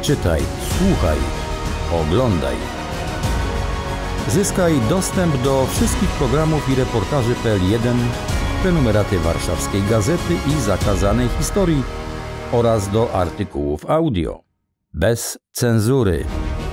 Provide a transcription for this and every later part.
Czytaj, słuchaj, oglądaj. Zyskaj dostęp do wszystkich programów i reportaży PL1, prenumeraty Warszawskiej Gazety i Zakazanej Historii oraz do artykułów audio. Bez cenzury.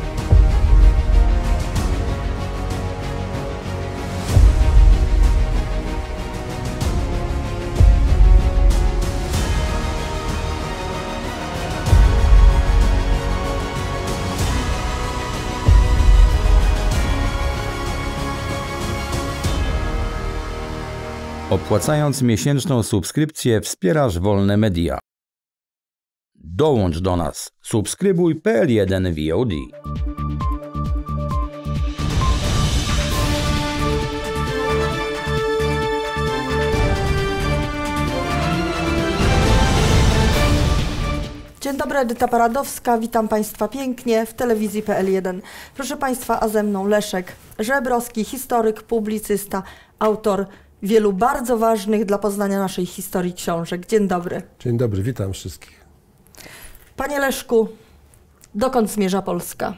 Opłacając miesięczną subskrypcję wspierasz wolne media. Dołącz do nas. Subskrybuj PL1 VOD. Dzień dobry, Edyta Paradowska, witam Państwa pięknie w telewizji PL1. Proszę Państwa, a ze mną Leszek Żebrowski, historyk, publicysta, autor wielu bardzo ważnych dla poznania naszej historii książek. Dzień dobry. Dzień dobry, witam wszystkich. Panie Leszku, dokąd zmierza Polska?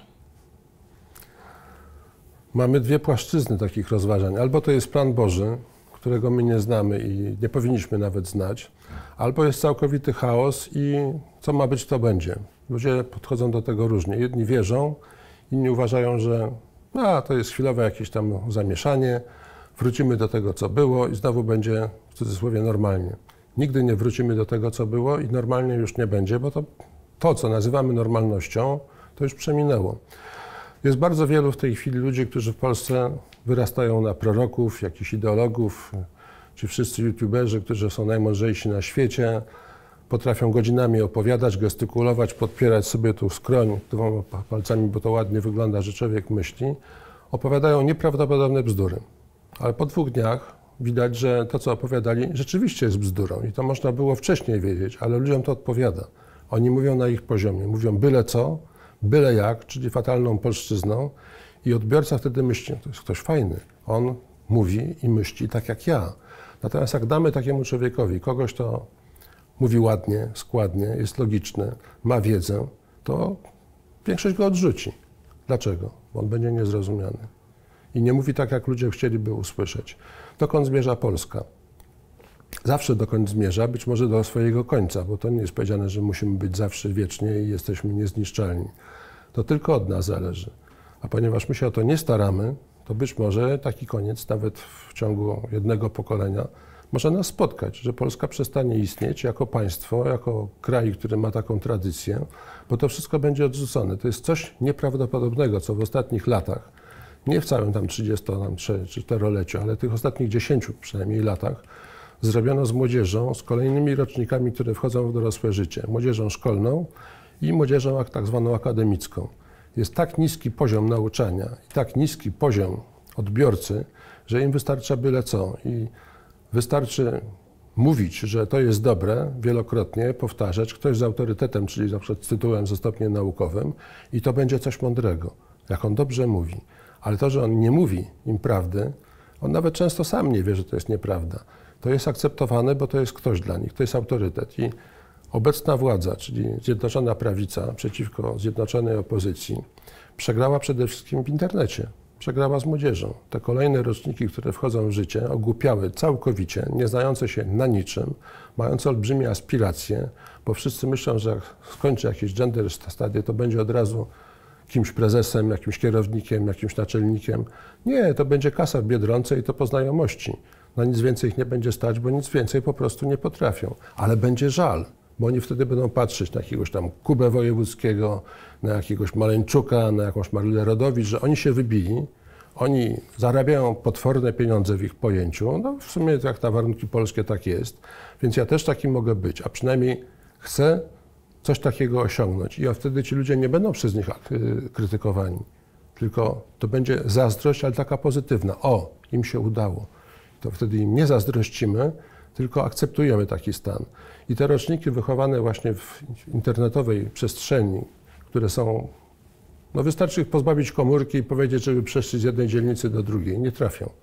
Mamy dwie płaszczyzny takich rozważań. Albo to jest plan Boży, którego my nie znamy i nie powinniśmy nawet znać, albo jest całkowity chaos i co ma być, to będzie. Ludzie podchodzą do tego różnie. Jedni wierzą, inni uważają, że to jest chwilowe jakieś tam zamieszanie, wrócimy do tego, co było i znowu będzie, w cudzysłowie, normalnie. Nigdy nie wrócimy do tego, co było i normalnie już nie będzie, bo to, co nazywamy normalnością, to już przeminęło. Jest bardzo wielu w tej chwili ludzi, którzy w Polsce wyrastają na proroków, jakichś ideologów, czy wszyscy youtuberzy, którzy są najmądrzejsi na świecie, potrafią godzinami opowiadać, gestykulować, podpierać sobie tu skroń dwoma palcami, bo to ładnie wygląda, że człowiek myśli, opowiadają nieprawdopodobne bzdury. Ale po 2 dniach widać, że to, co opowiadali, rzeczywiście jest bzdurą i to można było wcześniej wiedzieć, ale ludziom to odpowiada. Oni mówią na ich poziomie, mówią byle co, byle jak, czyli fatalną polszczyzną i odbiorca wtedy myśli, to jest ktoś fajny, on mówi i myśli tak jak ja. Natomiast jak damy takiemu człowiekowi kogoś, kto mówi ładnie, składnie, jest logiczny, ma wiedzę, to większość go odrzuci. Dlaczego? Bo on będzie niezrozumiany. I nie mówi tak, jak ludzie chcieliby usłyszeć. Dokąd zmierza Polska? Zawsze dokąd zmierza, być może do swojego końca, bo to nie jest powiedziane, że musimy być zawsze wiecznie i jesteśmy niezniszczalni. To tylko od nas zależy. A ponieważ my się o to nie staramy, to być może taki koniec, nawet w ciągu jednego pokolenia, może nas spotkać, że Polska przestanie istnieć jako państwo, jako kraj, który ma taką tradycję, bo to wszystko będzie odrzucone. To jest coś nieprawdopodobnego, co w ostatnich latach, nie w całym tam 33 czy 4-leciu, ale tych ostatnich 10 przynajmniej latach, zrobiono z młodzieżą, z kolejnymi rocznikami, które wchodzą w dorosłe życie. Młodzieżą szkolną i młodzieżą tak zwaną akademicką. Jest tak niski poziom nauczania i tak niski poziom odbiorcy, że im wystarcza byle co. I wystarczy mówić, że to jest dobre, wielokrotnie powtarzać, ktoś z autorytetem, czyli na przykład z tytułem ze stopniem naukowym i to będzie coś mądrego, jak on dobrze mówi. Ale to, że on nie mówi im prawdy, on nawet często sam nie wie, że to jest nieprawda. To jest akceptowane, bo to jest ktoś dla nich, to jest autorytet. I obecna władza, czyli Zjednoczona Prawica przeciwko Zjednoczonej Opozycji, przegrała przede wszystkim w internecie. Przegrała z młodzieżą. Te kolejne roczniki, które wchodzą w życie, ogłupiały całkowicie, nie znające się na niczym, mające olbrzymie aspiracje, bo wszyscy myślą, że jak skończy jakieś gender study, to będzie od razu kimś prezesem, jakimś kierownikiem, jakimś naczelnikiem. Nie, to będzie kasa w Biedronce i to po znajomości. Na nic więcej ich nie będzie stać, bo nic więcej po prostu nie potrafią. Ale będzie żal, bo oni wtedy będą patrzeć na jakiegoś tam Kubę Wojewódzkiego, na jakiegoś Maleńczuka, na jakąś Marylę Rodowicz, że oni się wybili, oni zarabiają potworne pieniądze w ich pojęciu. No w sumie jak na warunki polskie tak jest, więc ja też taki mogę być, a przynajmniej chcę coś takiego osiągnąć. I wtedy ci ludzie nie będą przez nich krytykowani, tylko to będzie zazdrość, ale taka pozytywna. O, im się udało. To wtedy im nie zazdrościmy, tylko akceptujemy taki stan. I te roczniki wychowane właśnie w internetowej przestrzeni, które są, wystarczy ich pozbawić komórki i powiedzieć, żeby przeszli z jednej dzielnicy do drugiej. Nie trafią.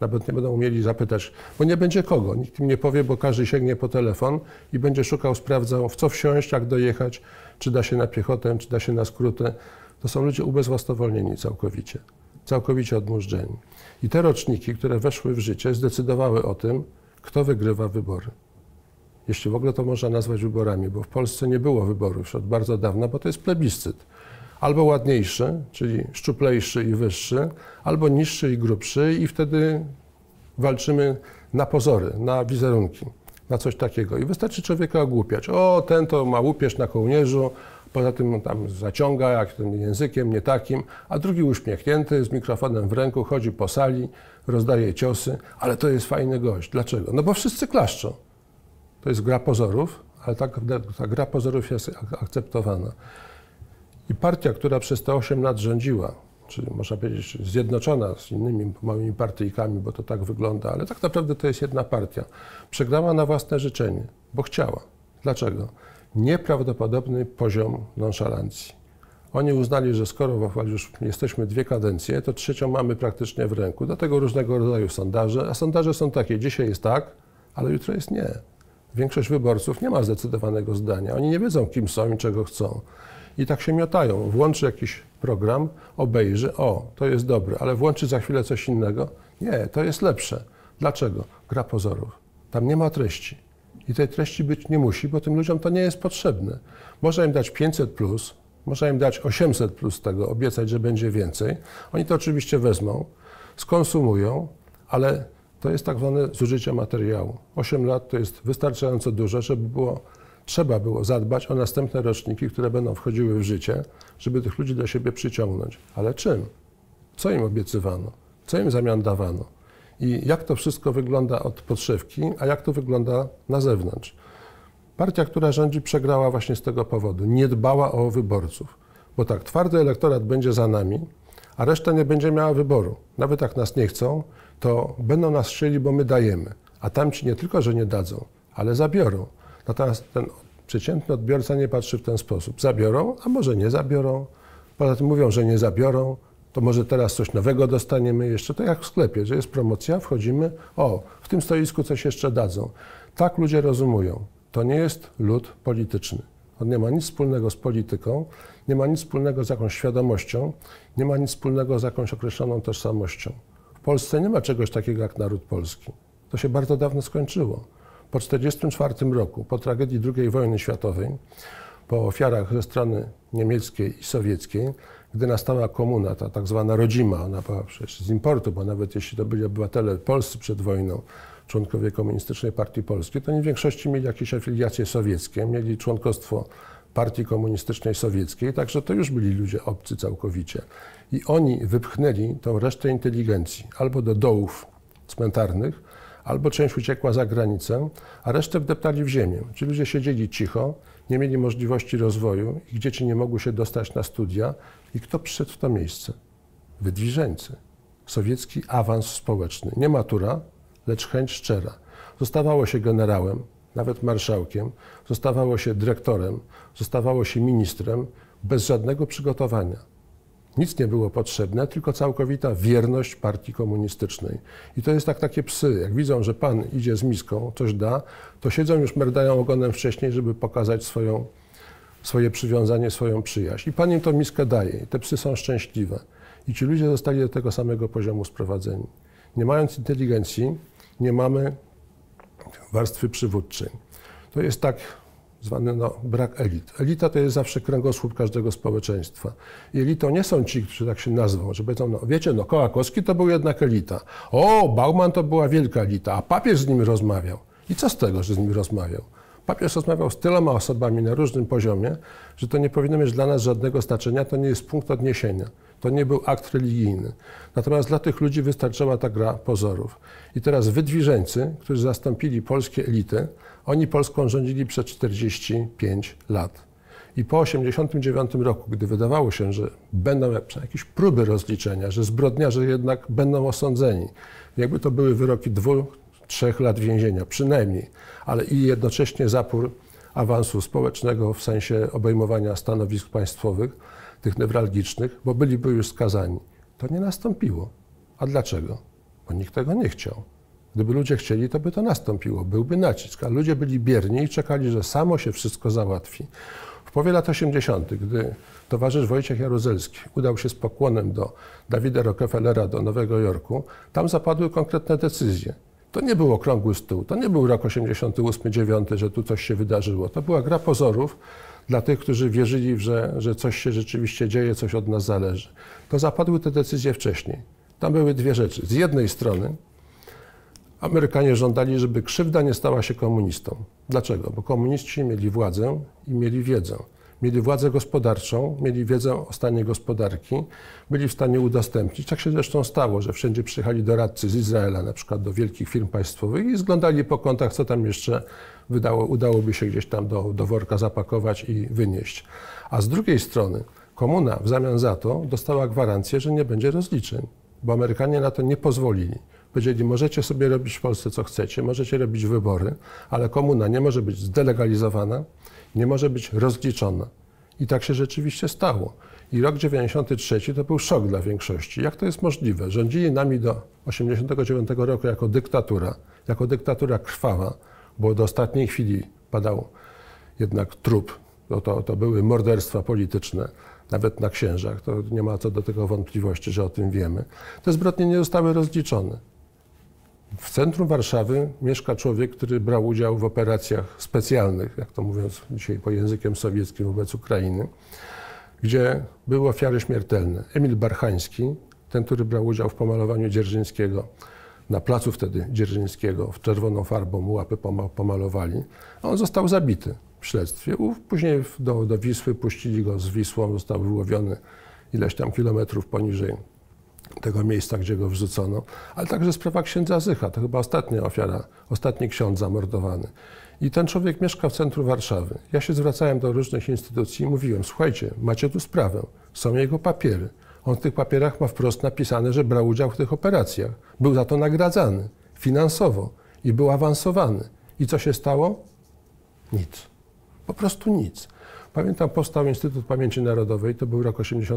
Nawet nie będą umieli zapytać, bo nie będzie kogo. Nikt im nie powie, bo każdy sięgnie po telefon i będzie szukał, sprawdzał, w co wsiąść, jak dojechać, czy da się na piechotę, czy da się na skrótę. To są ludzie ubezwłasnowolnieni całkowicie odmurzeni. I te roczniki, które weszły w życie, zdecydowały o tym, kto wygrywa wybory. Jeśli w ogóle to można nazwać wyborami, bo w Polsce nie było wyborów już od bardzo dawna, bo to jest plebiscyt. Albo ładniejszy, czyli szczuplejszy i wyższy, albo niższy i grubszy i wtedy walczymy na pozory, na wizerunki, na coś takiego. I wystarczy człowieka ogłupiać. O, ten to ma łupież na kołnierzu, poza tym tam zaciąga jak tym językiem, nie takim, a drugi uśmiechnięty, z mikrofonem w ręku, chodzi po sali, rozdaje ciosy, ale to jest fajny gość. Dlaczego? No bo wszyscy klaszczą. To jest gra pozorów, ale ta gra pozorów jest akceptowana. I partia, która przez te 8 lat rządziła, czyli można powiedzieć zjednoczona z innymi małymi partyjkami, bo to tak wygląda, ale tak naprawdę to jest jedna partia, przegrała na własne życzenie, bo chciała. Dlaczego? Nieprawdopodobny poziom nonszalancji. Oni uznali, że skoro już jesteśmy 2 kadencje, to 3. mamy praktycznie w ręku. Do tego różnego rodzaju sondaże, a sondaże są takie, dzisiaj jest tak, ale jutro jest nie. Większość wyborców nie ma zdecydowanego zdania. Oni nie wiedzą, kim są i czego chcą. I tak się miotają. Włączy jakiś program, obejrzy, o, to jest dobre, ale włączy za chwilę coś innego. Nie, to jest lepsze. Dlaczego? Gra pozorów. Tam nie ma treści. I tej treści być nie musi, bo tym ludziom to nie jest potrzebne. Można im dać 500+, można im dać 800+ tego, obiecać, że będzie więcej. Oni to oczywiście wezmą, skonsumują, ale to jest tak zwane zużycie materiału. 8 lat to jest wystarczająco dużo, żeby trzeba było zadbać o następne roczniki, które będą wchodziły w życie, żeby tych ludzi do siebie przyciągnąć. Ale czym? Co im obiecywano? Co im w zamian dawano? I jak to wszystko wygląda od podszewki, a jak to wygląda na zewnątrz? Partia, która rządzi, przegrała właśnie z tego powodu. Nie dbała o wyborców. Bo tak, twardy elektorat będzie za nami, a reszta nie będzie miała wyboru. Nawet jak nas nie chcą, to będą nas chcieli, bo my dajemy. A tamci nie tylko, że nie dadzą, ale zabiorą. Natomiast ten przeciętny odbiorca nie patrzy w ten sposób. Zabiorą, a może nie zabiorą. Poza tym mówią, że nie zabiorą, to może teraz coś nowego dostaniemy jeszcze. To jak w sklepie, że jest promocja, wchodzimy, o, w tym stoisku coś jeszcze dadzą. Tak ludzie rozumują. To nie jest lud polityczny. On nie ma nic wspólnego z polityką, nie ma nic wspólnego z jakąś świadomością, nie ma nic wspólnego z jakąś określoną tożsamością. W Polsce nie ma czegoś takiego jak naród polski. To się bardzo dawno skończyło. Po 1944 roku, po tragedii II wojny światowej, po ofiarach ze strony niemieckiej i sowieckiej, gdy nastała komuna, ta tak zwana rodzima, ona była przecież z importu, bo nawet jeśli to byli obywatele polscy przed wojną, członkowie Komunistycznej Partii Polskiej, to oni w większości mieli jakieś afiliacje sowieckie, mieli członkostwo Partii Komunistycznej Sowieckiej, także to już byli ludzie obcy całkowicie. I oni wypchnęli tą resztę inteligencji albo do dołów cmentarnych, albo część uciekła za granicę, a resztę wdeptali w ziemię. Ci ludzie siedzieli cicho, nie mieli możliwości rozwoju, ich dzieci nie mogły się dostać na studia. I kto przyszedł w to miejsce? Wydwiżeńcy. Sowiecki awans społeczny. Nie matura, lecz chęć szczera. Zostawało się generałem, nawet marszałkiem, zostawało się dyrektorem, zostawało się ministrem, bez żadnego przygotowania. Nic nie było potrzebne, tylko całkowita wierność partii komunistycznej. I to jest tak takie psy. Jak widzą, że pan idzie z miską, coś da, to siedzą już, merdają ogonem wcześniej, żeby pokazać swoje przywiązanie, swoją przyjaźń. I pan im tą miskę daje. I te psy są szczęśliwe. I ci ludzie zostali do tego samego poziomu sprowadzeni. Nie mając inteligencji, nie mamy warstwy przywódczej. To jest tak zwany brak elit. Elita to jest zawsze kręgosłup każdego społeczeństwa. I elitą nie są ci, którzy tak się nazwą, że powiedzą, wiecie, Kołakowski to był jednak elita. O, Bauman to była wielka elita, a papież z nimi rozmawiał. I co z tego, że z nimi rozmawiał? Papież rozmawiał z tyloma osobami na różnym poziomie, że to nie powinno mieć dla nas żadnego znaczenia, to nie jest punkt odniesienia. To nie był akt religijny. Natomiast dla tych ludzi wystarczyła ta gra pozorów. I teraz wydwiżeńcy, którzy zastąpili polskie elity, oni Polską rządzili przez 45 lat. I po 1989 roku, gdy wydawało się, że będą jakieś próby rozliczenia, że zbrodniarze jednak będą osądzeni, jakby to były wyroki 2-3 lat więzienia, przynajmniej, ale i jednocześnie zapór awansu społecznego w sensie obejmowania stanowisk państwowych, tych newralgicznych, bo byliby już skazani. To nie nastąpiło. A dlaczego? bo nikt tego nie chciał. Gdyby ludzie chcieli, to by to nastąpiło, byłby nacisk, a ludzie byli bierni i czekali, że samo się wszystko załatwi. W połowie lat 80., gdy towarzysz Wojciech Jaruzelski udał się z pokłonem do Davida Rockefellera do Nowego Jorku, tam zapadły konkretne decyzje. To nie był okrągły stół, to nie był rok 88-9, że tu coś się wydarzyło. To była gra pozorów dla tych, którzy wierzyli, że coś się rzeczywiście dzieje, coś od nas zależy. To zapadły te decyzje wcześniej. Tam były dwie rzeczy. Z jednej strony Amerykanie żądali, żeby krzywda nie stała się komunistom. Dlaczego? Bo komuniści mieli władzę i mieli wiedzę. Mieli władzę gospodarczą, mieli wiedzę o stanie gospodarki, byli w stanie udostępnić. Tak się zresztą stało, że wszędzie przyjechali doradcy z Izraela, na przykład do wielkich firm państwowych i zglądali po kątach, co tam jeszcze udałoby się gdzieś tam do worka zapakować i wynieść. A z drugiej strony komuna w zamian za to dostała gwarancję, że nie będzie rozliczeń, bo Amerykanie na to nie pozwolili. Powiedzieli, możecie sobie robić w Polsce co chcecie, możecie robić wybory, ale komuna nie może być zdelegalizowana, nie może być rozliczona. I tak się rzeczywiście stało. I rok 93 to był szok dla większości. Jak to jest możliwe? Rządzili nami do 89 roku jako dyktatura krwawa, bo do ostatniej chwili padał jednak trup. To były morderstwa polityczne, nawet na księżach. To nie ma co do tego wątpliwości, że o tym wiemy. Te zbrodnie nie zostały rozliczone. W centrum Warszawy mieszka człowiek, który brał udział w operacjach specjalnych, jak to mówiąc dzisiaj po językiem sowieckim wobec Ukrainy, gdzie były ofiary śmiertelne. Emil Barchański, ten, który brał udział w pomalowaniu Dzierżyńskiego, na placu wtedy Dzierżyńskiego, w czerwoną farbą łapy pomalowali, a on został zabity w śledztwie. Później do Wisły puścili go z Wisłą, został wyłowiony ileś tam kilometrów poniżej tego miejsca, gdzie go wrzucono, ale także sprawa księdza Zycha, to chyba ostatnia ofiara, ostatni ksiądz zamordowany. I ten człowiek mieszka w centrum Warszawy. Ja się zwracałem do różnych instytucji i mówiłem, słuchajcie, macie tu sprawę, są jego papiery. On w tych papierach ma wprost napisane, że brał udział w tych operacjach. Był za to nagradzany finansowo i był awansowany. I co się stało? Nic. Po prostu nic. Pamiętam, powstał Instytut Pamięci Narodowej, to był rok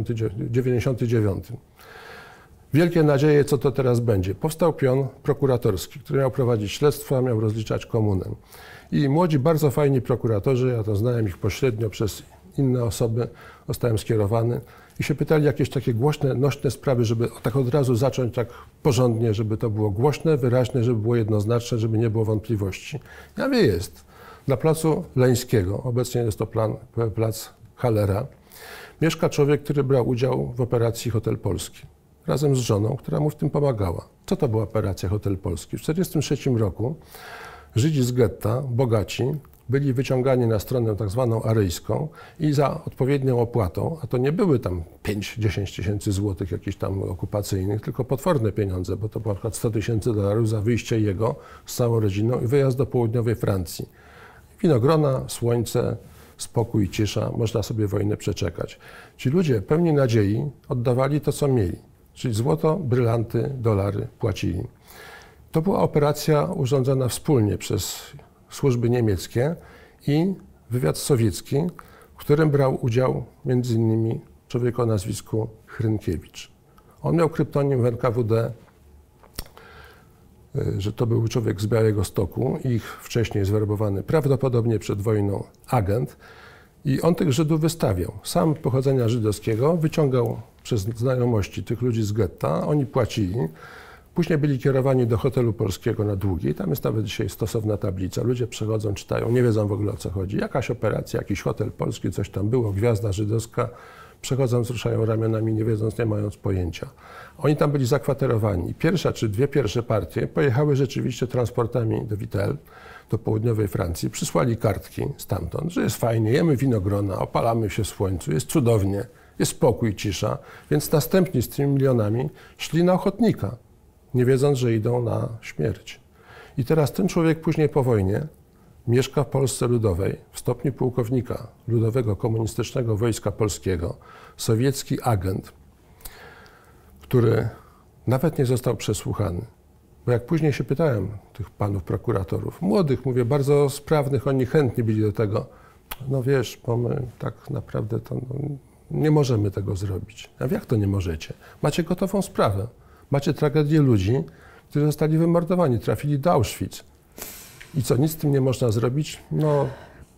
99. Wielkie nadzieje, co to teraz będzie. Powstał pion prokuratorski, który miał prowadzić śledztwa, miał rozliczać komunę. I młodzi, bardzo fajni prokuratorzy, ja to znałem ich pośrednio przez inne osoby, zostałem skierowany i się pytali jakieś takie głośne, nośne sprawy, żeby tak od razu zacząć tak porządnie, żeby to było głośne, wyraźne, żeby było jednoznaczne, żeby nie było wątpliwości. Ja wiem, jest. Na placu Leńskiego, obecnie jest to plac Hallera, mieszka człowiek, który brał udział w operacji Hotel Polski. Razem z żoną, która mu w tym pomagała. Co to była operacja Hotel Polski? W 1943 roku Żydzi z getta, bogaci, byli wyciągani na stronę tak zwaną aryjską i za odpowiednią opłatą, a to nie były tam 5-10 tysięcy złotych jakichś tam okupacyjnych, tylko potworne pieniądze, bo to było na przykład $100,000 za wyjście jego z całą rodziną i wyjazd do południowej Francji. Winogrona, słońce, spokój, cisza, można sobie wojnę przeczekać. Ci ludzie pełni nadziei oddawali to, co mieli. Czyli złoto, brylanty, dolary płacili. To była operacja urządzona wspólnie przez służby niemieckie i wywiad sowiecki, w którym brał udział m.in. człowiek o nazwisku Hrynkiewicz. On miał kryptonim w NKWD, że to był człowiek z Białegostoku, ich wcześniej zwerbowany, prawdopodobnie przed wojną, agent. I on tych Żydów wystawiał. Sam pochodzenia żydowskiego wyciągał przez znajomości tych ludzi z getta, oni płacili. Później byli kierowani do Hotelu Polskiego na Długiej. Tam jest nawet dzisiaj stosowna tablica. Ludzie przychodzą, czytają, nie wiedzą w ogóle, o co chodzi. Jakaś operacja, jakiś Hotel Polski, coś tam było, gwiazda żydowska. Przechodzą, wzruszają ramionami, nie wiedząc, nie mając pojęcia. Oni tam byli zakwaterowani. Pierwsza czy dwie pierwsze partie pojechały rzeczywiście transportami do Vitel, do południowej Francji. Przysłali kartki stamtąd, że jest fajnie, jemy winogrona, opalamy się w słońcu, jest cudownie, jest spokój, cisza. Więc następni z tymi milionami szli na ochotnika, nie wiedząc, że idą na śmierć. I teraz ten człowiek później po wojnie mieszka w Polsce Ludowej w stopniu pułkownika Ludowego Komunistycznego Wojska Polskiego, sowiecki agent, który nawet nie został przesłuchany. Bo jak później się pytałem tych panów prokuratorów, młodych, mówię, bardzo sprawnych, oni chętni byli do tego, no wiesz, bo my tak naprawdę to nie możemy tego zrobić. A jak to nie możecie? Macie gotową sprawę. Macie tragedię ludzi, którzy zostali wymordowani, trafili do Auschwitz. I co, nic z tym nie można zrobić? No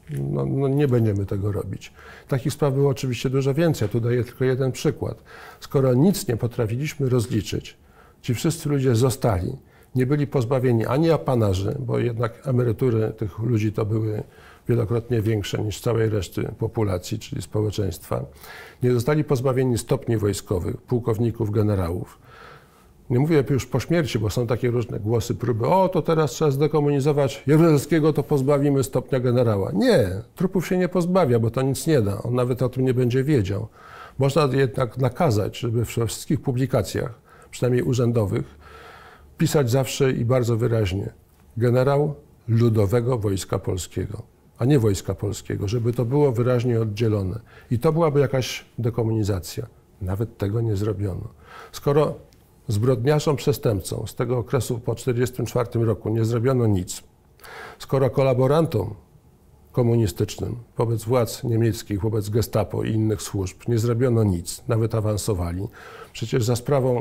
nie będziemy tego robić. Takich spraw było oczywiście dużo więcej. Ja tu daję tylko jeden przykład. Skoro nic nie potrafiliśmy rozliczyć, ci wszyscy ludzie zostali, nie byli pozbawieni ani apanarzy, bo jednak emerytury tych ludzi to były wielokrotnie większe niż całej reszty populacji, czyli społeczeństwa. Nie zostali pozbawieni stopni wojskowych, pułkowników, generałów. Nie mówię już po śmierci, bo są takie różne głosy, próby, to teraz trzeba zdekomunizować Jaruzelskiego, to pozbawimy stopnia generała. Nie, trupów się nie pozbawia, bo to nic nie da. On nawet o tym nie będzie wiedział. Można jednak nakazać, żeby we wszystkich publikacjach, przynajmniej urzędowych, pisać zawsze i bardzo wyraźnie generał Ludowego Wojska Polskiego, a nie Wojska Polskiego, żeby to było wyraźnie oddzielone. I to byłaby jakaś dekomunizacja. Nawet tego nie zrobiono. Skoro zbrodniarzom, przestępcom z tego okresu po 1944 roku nie zrobiono nic, skoro kolaborantom komunistycznym wobec władz niemieckich, wobec Gestapo i innych służb nie zrobiono nic, nawet awansowali, przecież za sprawą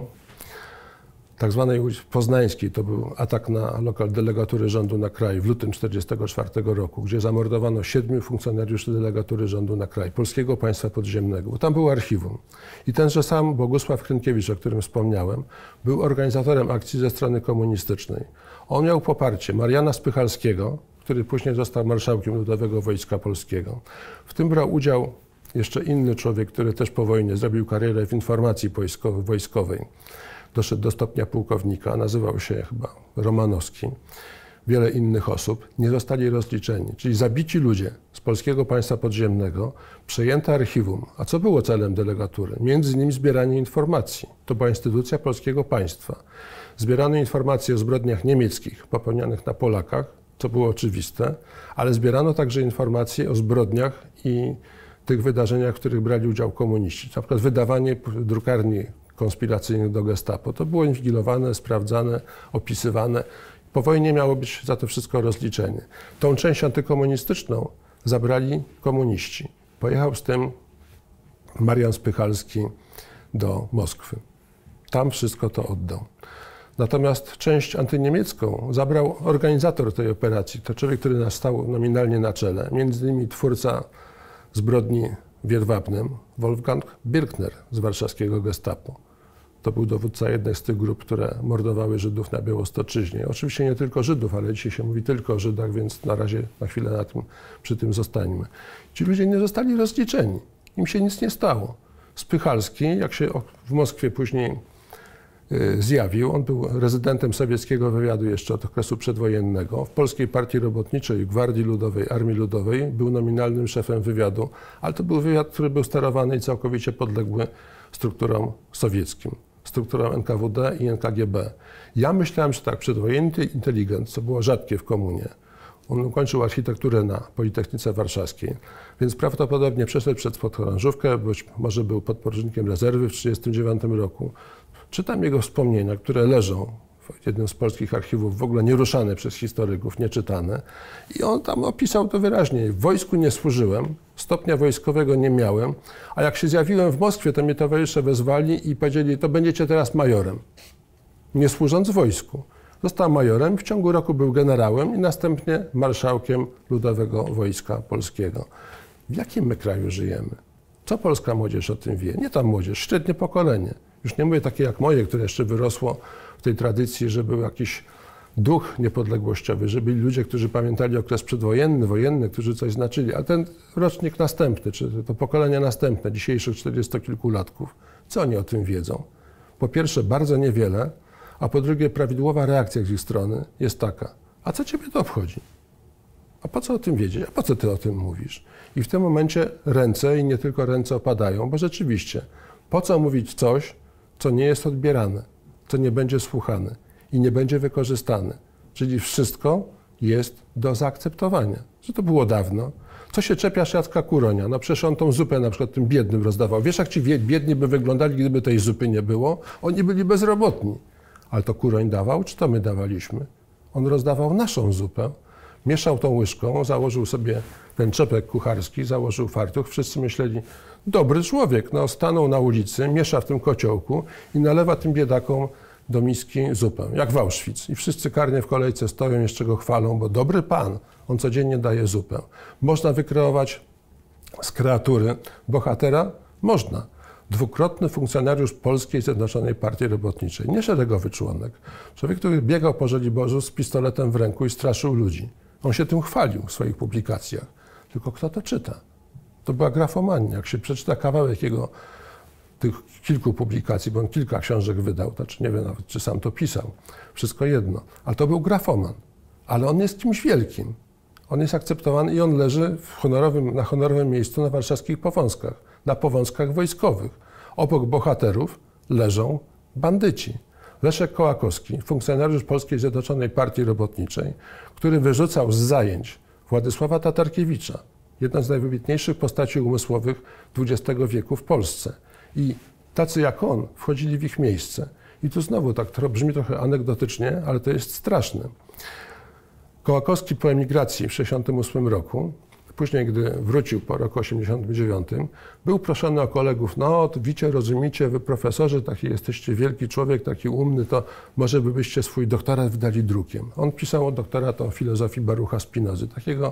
tak zwanej poznańskiej, to był atak na lokal delegatury rządu na kraj w lutym 1944 roku, gdzie zamordowano 7 funkcjonariuszy delegatury rządu na kraj, Polskiego Państwa Podziemnego, bo tam było archiwum. I tenże sam Bogusław Hrynkiewicz, o którym wspomniałem, był organizatorem akcji ze strony komunistycznej. On miał poparcie Mariana Spychalskiego, który później został marszałkiem Ludowego Wojska Polskiego. W tym brał udział jeszcze inny człowiek, który też po wojnie zrobił karierę w informacji wojskowej. Doszedł do stopnia pułkownika, nazywał się chyba Romanowski. Wiele innych osób nie zostali rozliczeni. Czyli zabici ludzie z Polskiego Państwa Podziemnego, przejęte archiwum. A co było celem delegatury? Między innymi zbieranie informacji. To była instytucja Polskiego Państwa. Zbierano informacje o zbrodniach niemieckich popełnianych na Polakach, co było oczywiste, ale zbierano także informacje o zbrodniach i tych wydarzeniach, w których brali udział komuniści. Na przykład wydawanie drukarni konspiracyjnych do Gestapo. To było inwigilowane, sprawdzane, opisywane. Po wojnie miało być za to wszystko rozliczenie. Tą część antykomunistyczną zabrali komuniści. Pojechał z tym Marian Spychalski do Moskwy. Tam wszystko to oddał. Natomiast część antyniemiecką zabrał organizator tej operacji. To człowiek, który stał nominalnie na czele. Między innymi twórca zbrodni w Jedwabnem, Wolfgang Birkner z warszawskiego Gestapo. To był dowódca jednej z tych grup, które mordowały Żydów na Białostoczyźnie. Oczywiście nie tylko Żydów, ale dzisiaj się mówi tylko o Żydach, więc na razie na chwilę przy tym zostańmy. Ci ludzie nie zostali rozliczeni. Im się nic nie stało. Spychalski, jak się w Moskwie później zjawił, on był rezydentem sowieckiego wywiadu jeszcze od okresu przedwojennego. W Polskiej Partii Robotniczej, Gwardii Ludowej, Armii Ludowej był nominalnym szefem wywiadu, ale to był wywiad, który był sterowany i całkowicie podległy strukturom sowieckim, strukturom NKWD i NKGB. Ja myślałem, że tak, przedwojenny inteligent, co było rzadkie w komunie. On ukończył architekturę na Politechnice Warszawskiej, więc prawdopodobnie przeszedł przez podchorążówkę, być może był podporucznikiem rezerwy w 1939 roku. Czytam jego wspomnienia, które leżą w jednym z polskich archiwów, w ogóle nieruszane przez historyków, nieczytane. I on tam opisał to wyraźnie. W wojsku nie służyłem, stopnia wojskowego nie miałem, a jak się zjawiłem w Moskwie, to mnie towarzysze wezwali i powiedzieli, to będziecie teraz majorem. Nie służąc wojsku. Został majorem, w ciągu roku był generałem i następnie marszałkiem Ludowego Wojska Polskiego. W jakim my kraju żyjemy? Co polska młodzież o tym wie? Nie ta młodzież, średnie pokolenie. Już nie mówię takie jak moje, które jeszcze wyrosło w tej tradycji, że był jakiś duch niepodległościowy, że byli ludzie, którzy pamiętali okres przedwojenny, wojenny, którzy coś znaczyli. A ten rocznik następny, czy to pokolenie następne, dzisiejszych 40-kilkulatków, co oni o tym wiedzą? Po pierwsze, bardzo niewiele, a po drugie, prawidłowa reakcja z ich strony jest taka, a co ciebie to obchodzi? A po co o tym wiedzieć? A po co ty o tym mówisz? I w tym momencie ręce, i nie tylko ręce, opadają, bo rzeczywiście, po co mówić coś, co nie jest odbierane, co nie będzie słuchane i nie będzie wykorzystane. Czyli wszystko jest do zaakceptowania. Że to było dawno. Co się czepiasz Jacka Kuronia? No przecież on tą zupę na przykład tym biednym rozdawał. Wiesz, jak ci biedni by wyglądali, gdyby tej zupy nie było? Oni byli bezrobotni. Ale to Kuroń dawał, czy to my dawaliśmy? On rozdawał naszą zupę, mieszał tą łyżką, założył sobie ten czepek kucharski, założył fartuch. Wszyscy myśleli, dobry człowiek, no stanął na ulicy, miesza w tym kociołku i nalewa tym biedakom do miski zupę, jak w Auschwitz. I wszyscy karnie w kolejce stoją, jeszcze go chwalą, bo dobry pan, on codziennie daje zupę. Można wykreować z kreatury bohatera? Można. Dwukrotny funkcjonariusz Polskiej Zjednoczonej Partii Robotniczej, nie szeregowy członek. Człowiek, który biegał po Żoliborzu z pistoletem w ręku i straszył ludzi. On się tym chwalił w swoich publikacjach. Tylko kto to czyta? To była grafomania. Jak się przeczyta kawałek jego tych kilku publikacji, bo on kilka książek wydał, znaczy nie wiem nawet, czy sam to pisał, wszystko jedno. Ale to był grafoman. Ale on jest kimś wielkim. On jest akceptowany i on leży na honorowym miejscu na warszawskich Powązkach, na Powązkach wojskowych. Obok bohaterów leżą bandyci. Leszek Kołakowski, funkcjonariusz Polskiej Zjednoczonej Partii Robotniczej, który wyrzucał z zajęć Władysława Tatarkiewicza, jedna z najwybitniejszych postaci umysłowych XX wieku w Polsce. I tacy jak on wchodzili w ich miejsce. I tu znowu tak to brzmi trochę anegdotycznie, ale to jest straszne. Kołakowski po emigracji w 1968 roku, później gdy wrócił po roku 1989, był proszony o kolegów, no widzicie, rozumicie, wy profesorzy, taki jesteście wielki człowiek, taki umny, to może by byście swój doktorat wydali drukiem. On pisał doktorat o filozofii Barucha Spinozy, takiego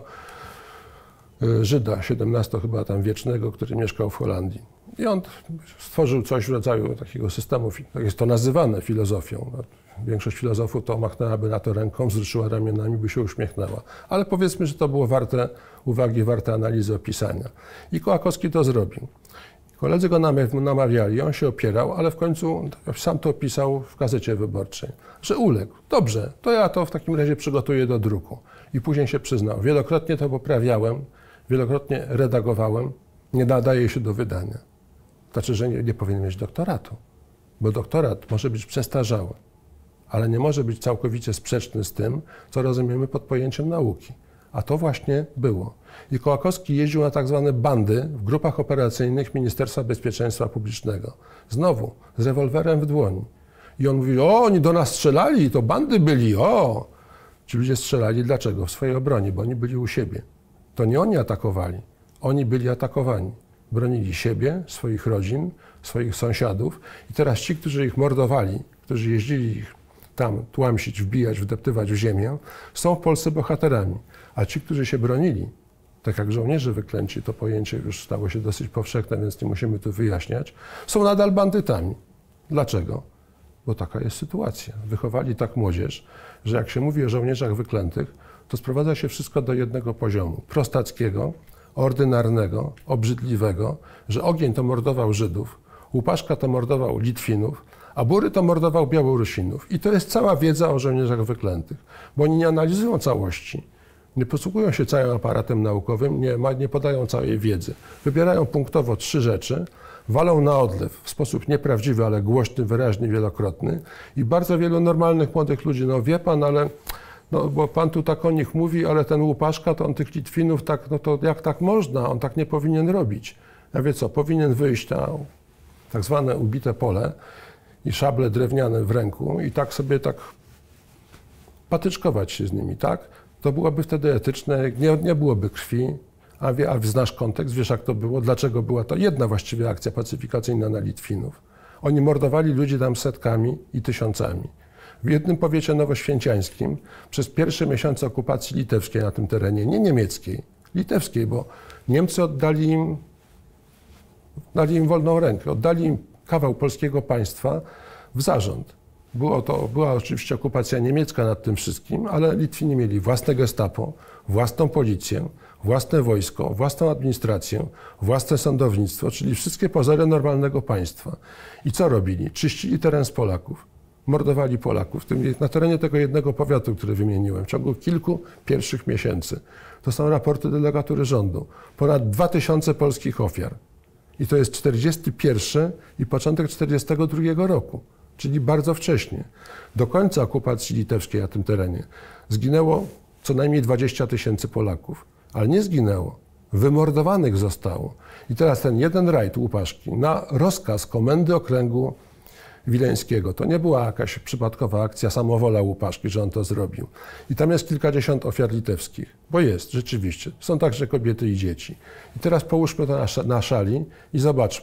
Żyda XVII chyba tam wiecznego, który mieszkał w Holandii. I on stworzył coś w rodzaju takiego systemu, tak jest to nazywane filozofią. Większość filozofów to machnęłaby na to ręką, wzruszyła ramionami, by się uśmiechnęła. Ale powiedzmy, że to było warte uwagi, warte analizy, opisania. I Kołakowski to zrobił. Koledzy go namawiali, on się opierał, ale w końcu sam to opisał w Gazecie Wyborczej, że uległ. Dobrze, to ja to w takim razie przygotuję do druku. I później się przyznał. Wielokrotnie to poprawiałem, wielokrotnie redagowałem, nie nadaje się do wydania. Znaczy, że nie powinien mieć doktoratu, bo doktorat może być przestarzały, ale nie może być całkowicie sprzeczny z tym, co rozumiemy pod pojęciem nauki. A to właśnie było. I Kołakowski jeździł na tak zwane bandy w grupach operacyjnych Ministerstwa Bezpieczeństwa Publicznego. Znowu, z rewolwerem w dłoni. I on mówi, o, oni do nas strzelali, to bandy byli, o! Ci ludzie strzelali dlaczego? W swojej obronie, bo oni byli u siebie. To nie oni atakowali, oni byli atakowani. Bronili siebie, swoich rodzin, swoich sąsiadów. I teraz ci, którzy ich mordowali, którzy jeździli ich tam tłamsić, wbijać, wdeptywać w ziemię, są w Polsce bohaterami. A ci, którzy się bronili, tak jak żołnierze wyklęci, to pojęcie już stało się dosyć powszechne, więc nie musimy tu wyjaśniać, są nadal bandytami. Dlaczego? Bo taka jest sytuacja. Wychowali tak młodzież, że jak się mówi o żołnierzach wyklętych, to sprowadza się wszystko do jednego poziomu. Prostackiego, ordynarnego, obrzydliwego, że ogień to mordował Żydów, Łupaszka to mordował Litwinów, a Bury to mordował Białorusinów. I to jest cała wiedza o żołnierzach wyklętych, bo oni nie analizują całości, nie posługują się całym aparatem naukowym, nie podają całej wiedzy. Wybierają punktowo 3 rzeczy, walą na odlew w sposób nieprawdziwy, ale głośny, wyraźny, wielokrotny i bardzo wielu normalnych młodych ludzi, no wie pan, ale no, bo pan tu tak o nich mówi, ale ten Łupaszka, to on tych Litwinów, tak, no to jak tak można, on tak nie powinien robić. Ja wie co, powinien wyjść na tak zwane ubite pole i szable drewniane w ręku i tak sobie tak patyczkować się z nimi, tak? To byłoby wtedy etyczne, nie byłoby krwi, a znasz kontekst, wiesz jak to było, dlaczego była to jedna właściwie akcja pacyfikacyjna na Litwinów. Oni mordowali ludzi tam setkami i tysiącami. W jednym powiecie nowoświęciańskim przez pierwsze miesiące okupacji litewskiej na tym terenie, nie niemieckiej, litewskiej, bo Niemcy dali im wolną rękę, oddali im kawał polskiego państwa w zarząd. Była oczywiście okupacja niemiecka nad tym wszystkim, ale Litwini mieli własne gestapo, własną policję, własne wojsko, własną administrację, własne sądownictwo, czyli wszystkie pozory normalnego państwa. I co robili? Czyścili teren z Polaków. Mordowali Polaków, na terenie tego jednego powiatu, który wymieniłem, w ciągu kilku pierwszych miesięcy. To są raporty delegatury rządu. Ponad 2000 polskich ofiar. I to jest 41 i początek 42 roku, czyli bardzo wcześnie. Do końca okupacji litewskiej na tym terenie zginęło co najmniej 20 000 Polaków, ale nie zginęło. Wymordowanych zostało. I teraz ten jeden rajd Łupaszki na rozkaz Komendy Okręgu Wileńskiego. To nie była jakaś przypadkowa akcja samowola Łupaszki, że on to zrobił. I tam jest kilkadziesiąt ofiar litewskich, bo jest, rzeczywiście. Są także kobiety i dzieci. I teraz połóżmy to na szali i zobaczmy,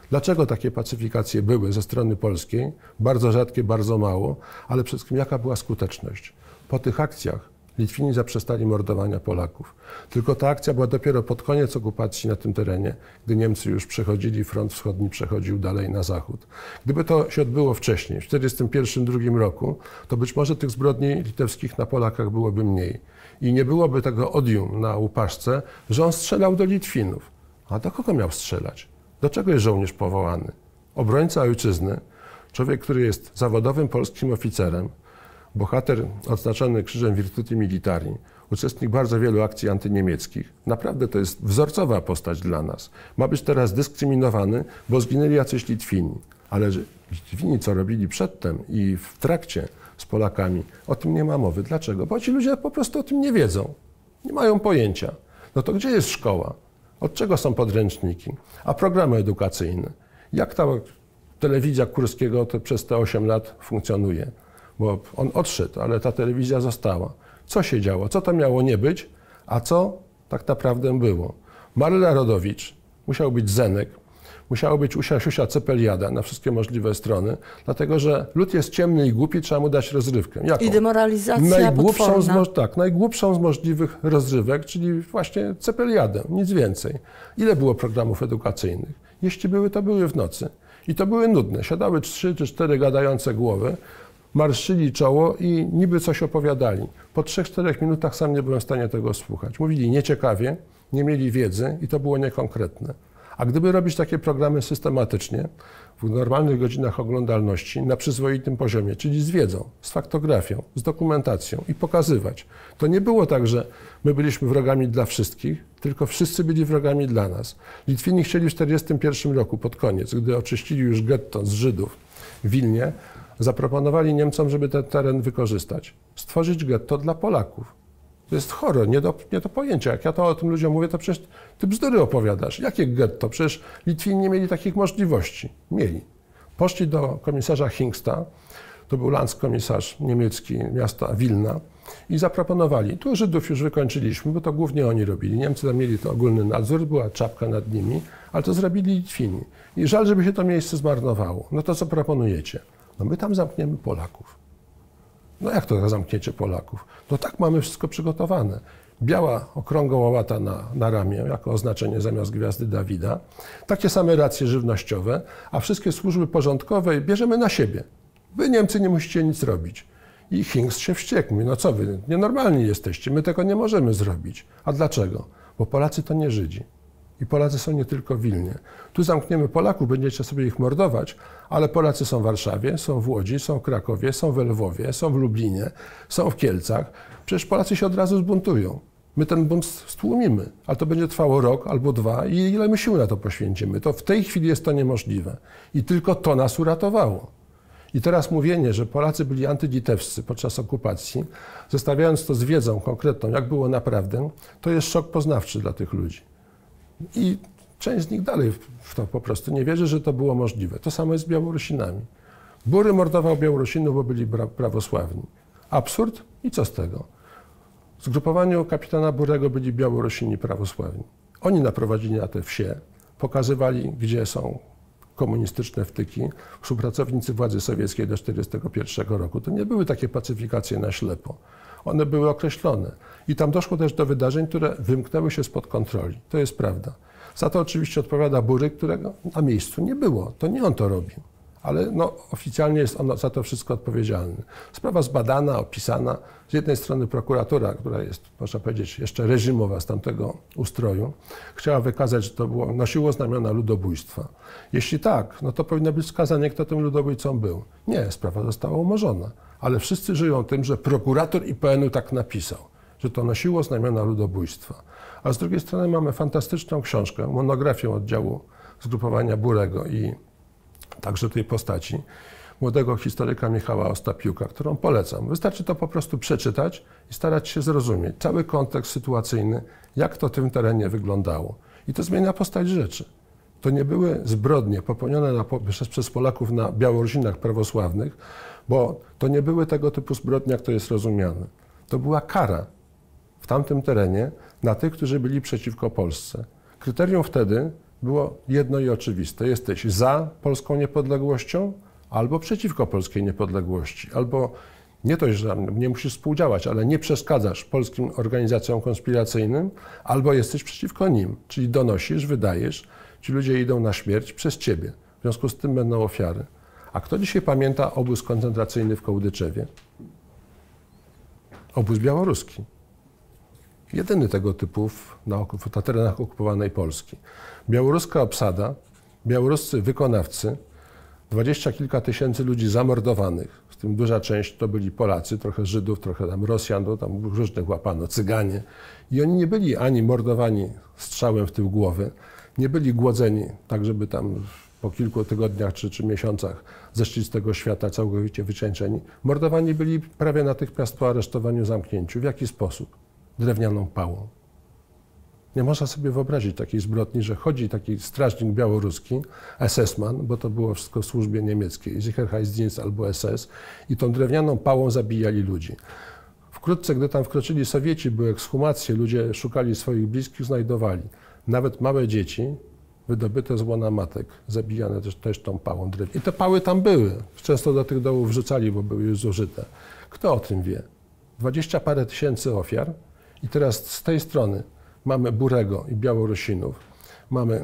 Dlaczego takie pacyfikacje były ze strony polskiej? Bardzo rzadkie, bardzo mało, ale przede wszystkim jaka była skuteczność? Po tych akcjach Litwini zaprzestali mordowania Polaków. Tylko ta akcja była dopiero pod koniec okupacji na tym terenie, gdy Niemcy już przechodzili, front wschodni przechodził dalej na zachód. Gdyby to się odbyło wcześniej, w 1941-1942 roku, to być może tych zbrodni litewskich na Polakach byłoby mniej. I nie byłoby tego odium na Łupaszce, że on strzelał do Litwinów. A do kogo miał strzelać? Do czego jest żołnierz powołany? Obrońca ojczyzny, człowiek, który jest zawodowym polskim oficerem, bohater odznaczony Krzyżem Virtuti Militari, uczestnik bardzo wielu akcji antyniemieckich. Naprawdę to jest wzorcowa postać dla nas. Ma być teraz dyskryminowany, bo zginęli jacyś Litwini. Ale Litwini, co robili przedtem i w trakcie z Polakami, o tym nie ma mowy. Dlaczego? Bo ci ludzie po prostu o tym nie wiedzą. Nie mają pojęcia. No to gdzie jest szkoła? Od czego są podręczniki? A programy edukacyjne? Jak ta telewizja Kurskiego przez te 8 lat funkcjonuje? Bo on odszedł, ale ta telewizja została. Co się działo? Co to miało nie być? A co tak naprawdę było? Maryla Rodowicz, musiał być Zenek, musiało być Siusia Cepeliada na wszystkie możliwe strony, dlatego że lud jest ciemny i głupi, trzeba mu dać rozrywkę. Jaką? I demoralizacja potworna. Najgłupszą z możliwych rozrywek, czyli właśnie Cepeliadę, nic więcej. Ile było programów edukacyjnych? Jeśli były, to były w nocy. I to były nudne. Siadały 3 czy 4 gadające głowy, marszyli czoło i niby coś opowiadali. Po 3-4 minutach sam nie byłem w stanie tego słuchać. Mówili nieciekawie, nie mieli wiedzy i to było niekonkretne. A gdyby robić takie programy systematycznie, w normalnych godzinach oglądalności, na przyzwoitym poziomie, czyli z wiedzą, z faktografią, z dokumentacją i pokazywać, to nie było tak, że my byliśmy wrogami dla wszystkich, tylko wszyscy byli wrogami dla nas. Litwini chcieli w 1941 roku, pod koniec, gdy oczyścili już getto z Żydów w Wilnie, zaproponowali Niemcom, żeby ten teren wykorzystać. Stworzyć getto dla Polaków. To jest chore, nie do pojęcia. Jak ja to o tym ludziom mówię, to przecież ty bzdury opowiadasz. Jakie getto? Przecież Litwini nie mieli takich możliwości. Mieli. Poszli do komisarza Hingsta, to był landskomisarz niemiecki miasta Wilna, i zaproponowali. Tu Żydów już wykończyliśmy, bo to głównie oni robili. Niemcy tam mieli to ogólny nadzór, była czapka nad nimi, ale to zrobili Litwini. I żal, żeby się to miejsce zmarnowało. No to co proponujecie? No my tam zamkniemy Polaków. No jak to zamkniecie Polaków? No tak mamy wszystko przygotowane. Biała okrągła łopata na ramię, jako oznaczenie zamiast gwiazdy Dawida. Takie same racje żywnościowe, a wszystkie służby porządkowe bierzemy na siebie. Wy Niemcy nie musicie nic robić. I Hingst się wściekł. Mówi, no co wy, nienormalni jesteście, my tego nie możemy zrobić. A dlaczego? Bo Polacy to nie Żydzi. I Polacy są nie tylko w Wilnie. Tu zamkniemy Polaków, będziecie sobie ich mordować, ale Polacy są w Warszawie, są w Łodzi, są w Krakowie, są w Lwowie, są w Lublinie, są w Kielcach. Przecież Polacy się od razu zbuntują. My ten bunt stłumimy, ale to będzie trwało rok albo 2 i ile my sił na to poświęcimy. To w tej chwili jest to niemożliwe. I tylko to nas uratowało. I teraz mówienie, że Polacy byli antylitewscy podczas okupacji, zestawiając to z wiedzą konkretną, jak było naprawdę, to jest szok poznawczy dla tych ludzi. I część z nich dalej w to po prostu nie wierzy, że to było możliwe. To samo jest z Białorusinami. Bury mordował Białorusinów, bo byli prawosławni. Absurd? I co z tego? W zgrupowaniu kapitana Burego byli Białorusini prawosławni. Oni naprowadzili na te wsie, pokazywali, gdzie są komunistyczne wtyki, współpracownicy władzy sowieckiej do 1941 roku. To nie były takie pacyfikacje na ślepo. One były określone. I tam doszło też do wydarzeń, które wymknęły się spod kontroli. To jest prawda. Za to oczywiście odpowiada Bury, którego na miejscu nie było. To nie on to robił. Ale no, oficjalnie jest on za to wszystko odpowiedzialny. Sprawa zbadana, opisana. Z jednej strony prokuratura, która jest, można powiedzieć, jeszcze reżimowa z tamtego ustroju, chciała wykazać, że to nosiło znamiona ludobójstwa. Jeśli tak, no to powinno być wskazanie, kto tym ludobójcą był. Nie, sprawa została umorzona. Ale wszyscy żyją tym, że prokurator IPN-u tak napisał, że to nosiło znamiona ludobójstwa. A z drugiej strony mamy fantastyczną książkę, monografię oddziału zgrupowania Burego i także tej postaci młodego historyka Michała Ostapiuka, którą polecam. Wystarczy to po prostu przeczytać i starać się zrozumieć cały kontekst sytuacyjny, jak to w tym terenie wyglądało. I to zmienia postać rzeczy. To nie były zbrodnie popełnione przez Polaków na Białorusinach prawosławnych, bo to nie były tego typu zbrodnie, jak to jest rozumiane. To była kara w tamtym terenie na tych, którzy byli przeciwko Polsce. Kryterium wtedy było jedno i oczywiste. Jesteś za polską niepodległością albo przeciwko polskiej niepodległości. Albo nie to, że nie musisz współdziałać, ale nie przeszkadzasz polskim organizacjom konspiracyjnym, albo jesteś przeciwko nim, czyli donosisz, wydajesz, ci ludzie idą na śmierć przez ciebie. W związku z tym będą ofiary. A kto dzisiaj pamięta obóz koncentracyjny w Kołdyczewie? Obóz białoruski. Jedyny tego typu na terenach okupowanej Polski. Białoruska obsada, białoruscy wykonawcy, 20 kilka tysięcy ludzi zamordowanych, w tym duża część to byli Polacy, trochę Żydów, trochę tam Rosjan, no tam różnych łapano, Cyganie. I oni nie byli ani mordowani strzałem w tył głowy, nie byli głodzeni, tak żeby tam po kilku tygodniach czy miesiącach zeszli z tego świata całkowicie wycieńczeni. Mordowani byli prawie natychmiast po aresztowaniu, zamknięciu. W jaki sposób? Drewnianą pałą. Nie można sobie wyobrazić takiej zbrodni, że chodzi taki strażnik białoruski, SS-man, bo to było wszystko w służbie niemieckiej, Sicherheitsdienst albo SS, i tą drewnianą pałą zabijali ludzi. Wkrótce, gdy tam wkroczyli Sowieci, były ekshumacje, ludzie szukali swoich bliskich, znajdowali. Nawet małe dzieci, wydobyte z łona matek, zabijane też tą pałą drewnianą. I te pały tam były. Często do tych dołów wrzucali, bo były już zużyte. Kto o tym wie? 20 parę tysięcy ofiar i teraz z tej strony mamy Burego i Białorusinów, mamy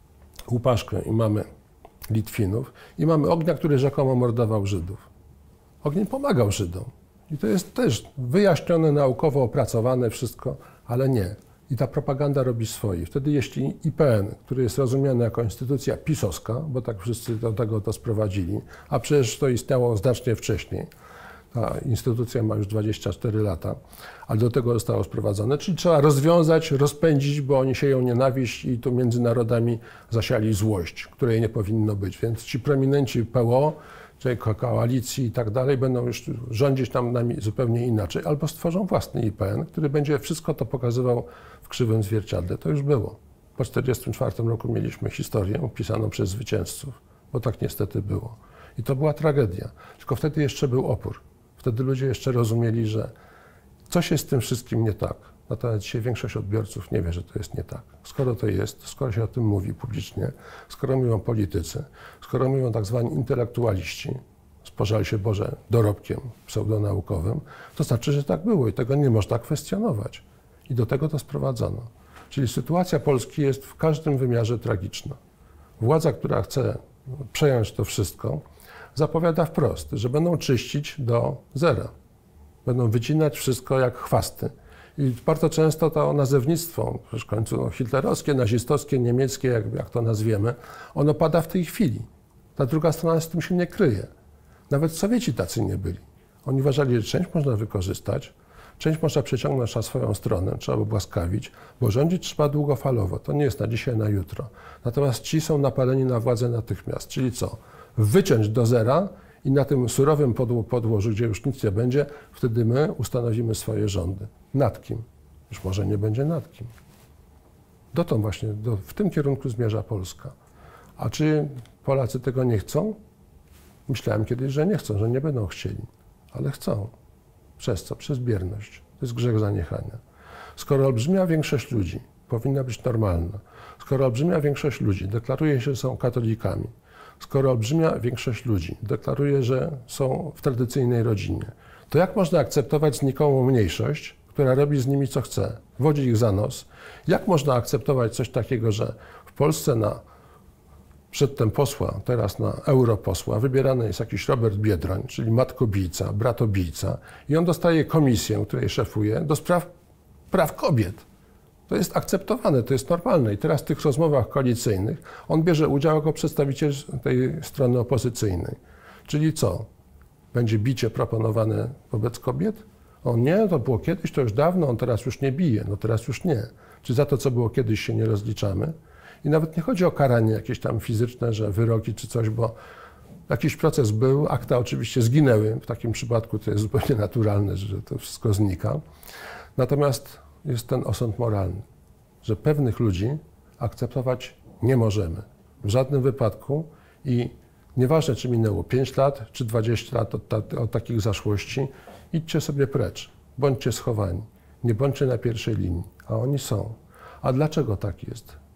Łupaszkę i mamy Litwinów i mamy Ognia, który rzekomo mordował Żydów. Ogień pomagał Żydom. I to jest też wyjaśnione, naukowo opracowane wszystko, ale nie. I ta propaganda robi swoje. Wtedy jeśli IPN, który jest rozumiany jako instytucja pisowska, bo tak wszyscy do tego to sprowadzili, a przecież to istniało znacznie wcześniej, ta instytucja ma już 24 lata, ale do tego zostało sprowadzone, czyli trzeba rozwiązać, rozpędzić, bo oni sieją nienawiść i tu między narodami zasiali złość, której nie powinno być. Więc ci prominenci PO, czyli koalicji i tak dalej, będą już rządzić nam nami zupełnie inaczej, albo stworzą własny IPN, który będzie wszystko to pokazywał w krzywym zwierciadle. To już było. Po 1944 roku mieliśmy historię pisaną przez zwycięzców, bo tak niestety było. I to była tragedia. Tylko wtedy jeszcze był opór. Wtedy ludzie jeszcze rozumieli, że coś jest z tym wszystkim nie tak. Natomiast dzisiaj większość odbiorców nie wie, że to jest nie tak. Skoro to jest, skoro się o tym mówi publicznie, skoro mówią politycy, skoro mówią tak zwani intelektualiści, pożal się Boże dorobkiem pseudonaukowym, to znaczy, że tak było i tego nie można kwestionować. I do tego to sprowadzono. Czyli sytuacja Polski jest w każdym wymiarze tragiczna. Władza, która chce przejąć to wszystko, zapowiada wprost, że będą czyścić do zera. Będą wycinać wszystko jak chwasty. I bardzo często to nazewnictwo, w końcu hitlerowskie, nazistowskie, niemieckie, jak to nazwiemy, ono pada w tej chwili. Ta druga strona z tym się nie kryje. Nawet Sowieci tacy nie byli. Oni uważali, że część można wykorzystać, część można przeciągnąć na swoją stronę, trzeba ubłaskawić, bo rządzić trzeba długofalowo. To nie jest na dzisiaj, na jutro. Natomiast ci są napaleni na władzę natychmiast. Czyli co? Wyciąć do zera i na tym surowym podłożu, gdzie już nic nie będzie, wtedy my ustanowimy swoje rządy. Nad kim? Już może nie będzie nad kim. Dotąd właśnie, w tym kierunku zmierza Polska. A czy Polacy tego nie chcą? Myślałem kiedyś, że nie chcą, że nie będą chcieli, ale chcą. Przez co? Przez bierność. To jest grzech zaniechania. Skoro olbrzymia większość ludzi powinna być normalna, skoro olbrzymia większość ludzi deklaruje się, że są katolikami, skoro olbrzymia większość ludzi deklaruje, że są w tradycyjnej rodzinie, to jak można akceptować znikomą mniejszość, która robi z nimi co chce, wodzi ich za nos? Jak można akceptować coś takiego, że w Polsce przedtem posła, teraz na europosła, wybierany jest jakiś Robert Biedroń, czyli matkobijca, bratobijca, i on dostaje komisję, której szefuje, do spraw praw kobiet. To jest akceptowane, to jest normalne. I teraz w tych rozmowach koalicyjnych on bierze udział jako przedstawiciel tej strony opozycyjnej. Czyli co? Będzie bicie proponowane wobec kobiet? O nie, to było kiedyś, to już dawno, on teraz już nie bije, no teraz już nie. Czy za to, co było kiedyś, się nie rozliczamy? I nawet nie chodzi o karanie jakieś tam fizyczne, że wyroki czy coś, bo jakiś proces był, akta oczywiście zginęły. W takim przypadku to jest zupełnie naturalne, że to wszystko znika. Natomiast jest ten osąd moralny, że pewnych ludzi akceptować nie możemy. W żadnym wypadku i nieważne, czy minęło 5 lat, czy 20 lat od takich zaszłości, idźcie sobie precz, bądźcie schowani, nie bądźcie na pierwszej linii, a oni są. A dlaczego tak jest?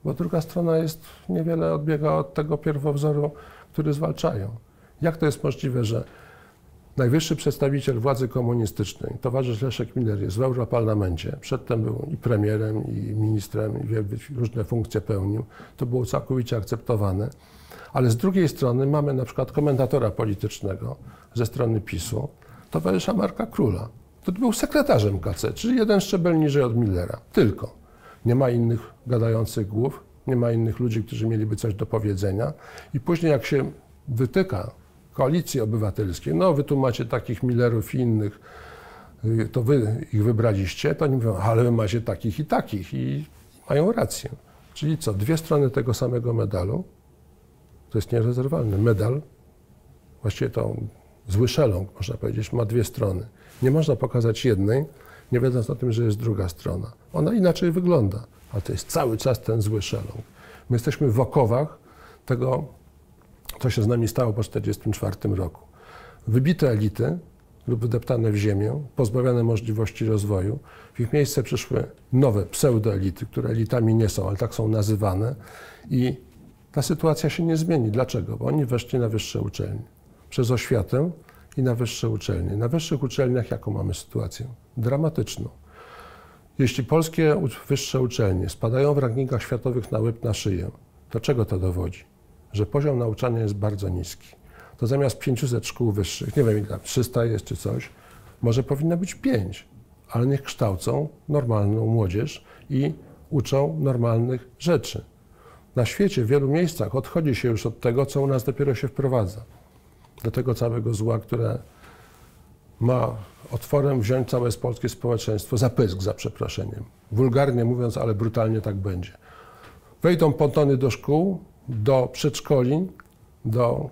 bo druga strona niewiele odbiega od tego pierwowzoru, który zwalczają. Jak to jest możliwe, że najwyższy przedstawiciel władzy komunistycznej, towarzysz Leszek Miller, jest w Europarlamencie, przedtem był i premierem, i ministrem, i różne funkcje pełnił, to było całkowicie akceptowane, ale z drugiej strony mamy na przykład komentatora politycznego ze strony PiS-u, towarzysza Marka Króla, który był sekretarzem KC, czyli jeden szczebel niżej od Millera, tylko. Nie ma innych gadających głów, nie ma innych ludzi, którzy mieliby coś do powiedzenia i później jak się wytyka Koalicji Obywatelskiej, no wy tu macie takich Millerów i innych, to wy ich wybraliście, to oni mówią, ale wy macie takich i mają rację. Czyli co, dwie strony tego samego medalu, to jest nierozerwalny medal, właściwie to zły szeląg, można powiedzieć, ma dwie strony. Nie można pokazać jednej, nie wiedząc o tym, że jest druga strona. Ona inaczej wygląda, ale to jest cały czas ten zły szeląg. My jesteśmy w okowach tego, co się z nami stało po 1944 roku. Wybite elity lub wydeptane w ziemię, pozbawione możliwości rozwoju. W ich miejsce przyszły nowe pseudoelity, które elitami nie są, ale tak są nazywane. I ta sytuacja się nie zmieni. Dlaczego? Bo oni weszli na wyższe uczelnie. Przez oświatę i na wyższe uczelnie. Na wyższych uczelniach jaką mamy sytuację? Dramatyczną. Jeśli polskie wyższe uczelnie spadają w rankingach światowych na łeb na szyję, to czego to dowodzi? Że poziom nauczania jest bardzo niski. To zamiast 500 szkół wyższych, nie wiem ile tam, 300 jest czy coś, może powinno być 5, ale niech kształcą normalną młodzież i uczą normalnych rzeczy. Na świecie w wielu miejscach odchodzi się już od tego, co u nas dopiero się wprowadza. Do tego całego zła, które ma otworem wziąć całe polskie społeczeństwo za pysk, za przeproszeniem. Wulgarnie mówiąc, ale brutalnie tak będzie. Wejdą pontony do szkół, do przedszkoli, do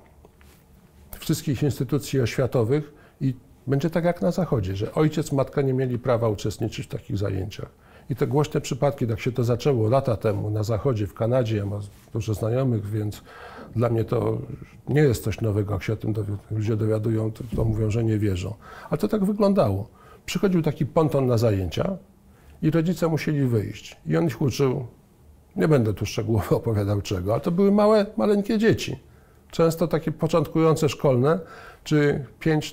wszystkich instytucji oświatowych i będzie tak jak na Zachodzie, że ojciec, matka nie mieli prawa uczestniczyć w takich zajęciach. I te głośne przypadki, tak się to zaczęło lata temu na Zachodzie, w Kanadzie, ja mam dużo znajomych, więc dla mnie to nie jest coś nowego, jak się o tym ludzie dowiadują, to mówią, że nie wierzą. Ale to tak wyglądało. Przychodził taki ponton na zajęcia i rodzice musieli wyjść. I on ich uczył, nie będę tu szczegółowo opowiadał czego, ale to były maleńkie dzieci. Często takie początkujące szkolne, czy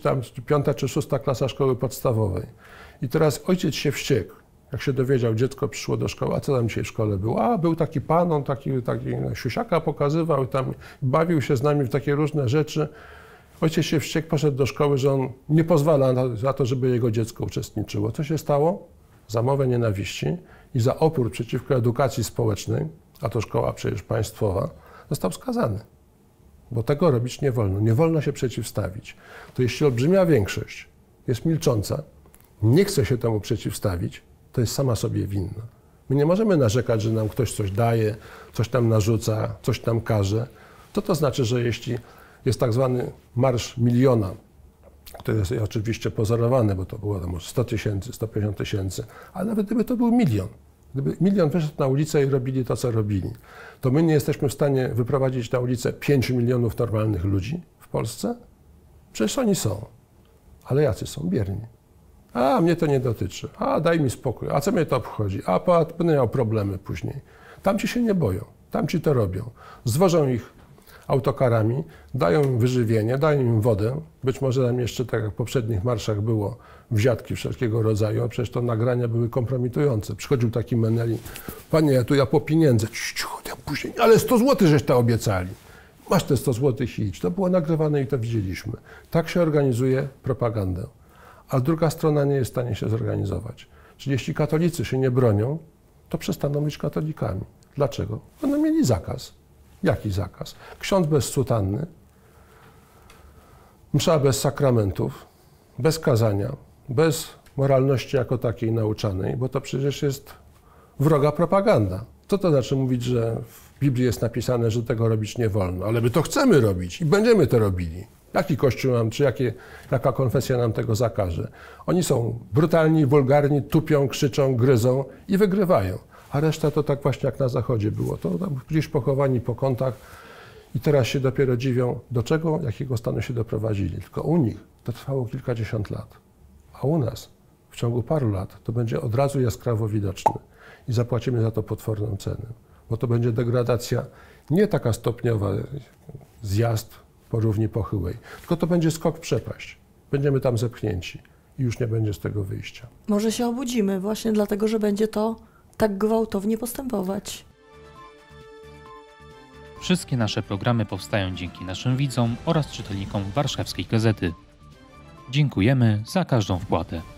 piąta czy szósta klasa szkoły podstawowej. I teraz ojciec się wściekł. Jak się dowiedział, dziecko przyszło do szkoły, a co tam dzisiaj w szkole było? A, był taki pan, on taki siusiaka pokazywał, tam bawił się z nami w takie różne rzeczy. Ojciec się wściekł, poszedł do szkoły, że on nie pozwala na to, żeby jego dziecko uczestniczyło. Co się stało? Za mowę nienawiści i za opór przeciwko edukacji społecznej, a to szkoła przecież państwowa, został skazany. Bo tego robić nie wolno. Nie wolno się przeciwstawić. To jeśli olbrzymia większość jest milcząca, nie chce się temu przeciwstawić, to jest sama sobie winna. My nie możemy narzekać, że nam ktoś coś daje, coś tam narzuca, coś tam każe. To znaczy, że jeśli jest tak zwany Marsz Miliona, to jest oczywiście pozorowany, bo to było może 100 tysięcy, 150 tysięcy, ale nawet gdyby to był milion, gdyby milion wyszedł na ulicę i robili to, co robili, to my nie jesteśmy w stanie wyprowadzić na ulicę 5 milionów normalnych ludzi w Polsce? Przecież oni są. Ale jacy są? Bierni. A, mnie to nie dotyczy. A, daj mi spokój. A co mnie to obchodzi? A, będę miał problemy później. Tamci się nie boją. Tamci to robią. Zwożą ich autokarami, dają im wyżywienie, dają im wodę. Być może tam jeszcze, tak jak w poprzednich marszach było, wziatki wszelkiego rodzaju, a przecież to nagrania były kompromitujące. Przychodził taki Meneli, panie, ja po pieniądze. Cicho, później, ale 100 zł żeś to obiecali. Masz te 100 zł i idź. To było nagrywane i to widzieliśmy. Tak się organizuje propagandę. A druga strona nie jest w stanie się zorganizować. Czyli jeśli katolicy się nie bronią, to przestaną być katolikami. Dlaczego? Będą mieli zakaz. Jaki zakaz? Ksiądz bez sutanny, msza bez sakramentów, bez kazania, bez moralności jako takiej nauczanej, bo to przecież jest wroga propaganda. Co to znaczy mówić, że w Biblii jest napisane, że tego robić nie wolno? Ale my to chcemy robić i będziemy to robili. Jaki kościół nam, czy jaka konfesja nam tego zakaże? Oni są brutalni, wulgarni, tupią, krzyczą, gryzą i wygrywają. A reszta to tak właśnie jak na Zachodzie było. To tam gdzieś pochowani po kątach i teraz się dopiero dziwią, do czego, jakiego stanu się doprowadzili. Tylko u nich to trwało kilkadziesiąt lat. A u nas w ciągu paru lat to będzie od razu jaskrawo widoczne i zapłacimy za to potworną cenę. bo to będzie degradacja nie taka stopniowa, zjazd po równi pochyłej, tylko to będzie skok w przepaść. Będziemy tam zepchnięci i już nie będzie z tego wyjścia. Może się obudzimy właśnie dlatego, że będzie to tak gwałtownie postępować. Wszystkie nasze programy powstają dzięki naszym widzom oraz czytelnikom Warszawskiej Gazety. Dziękujemy za każdą wpłatę.